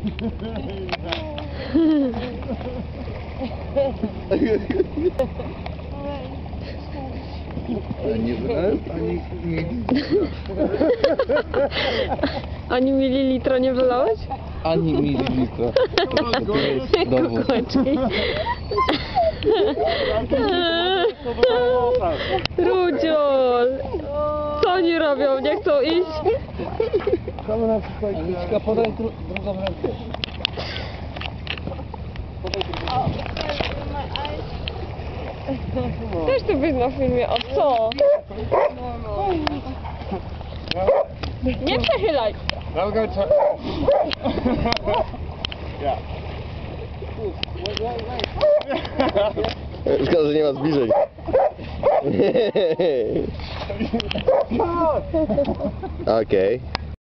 Ani wlep, ani mililitra. Ani mililitra nie wylałeś? Ani mililitra. To jest dowód. Kółeczki. Rudziol! Co oni robią? Nie chcą iść? Aniczka, podaj drugą rękę. Też ty być na filmie, o co? Nie przechylaj! Now go to... Yeah. Szkoda, że nie ma zbliżeń. Okej.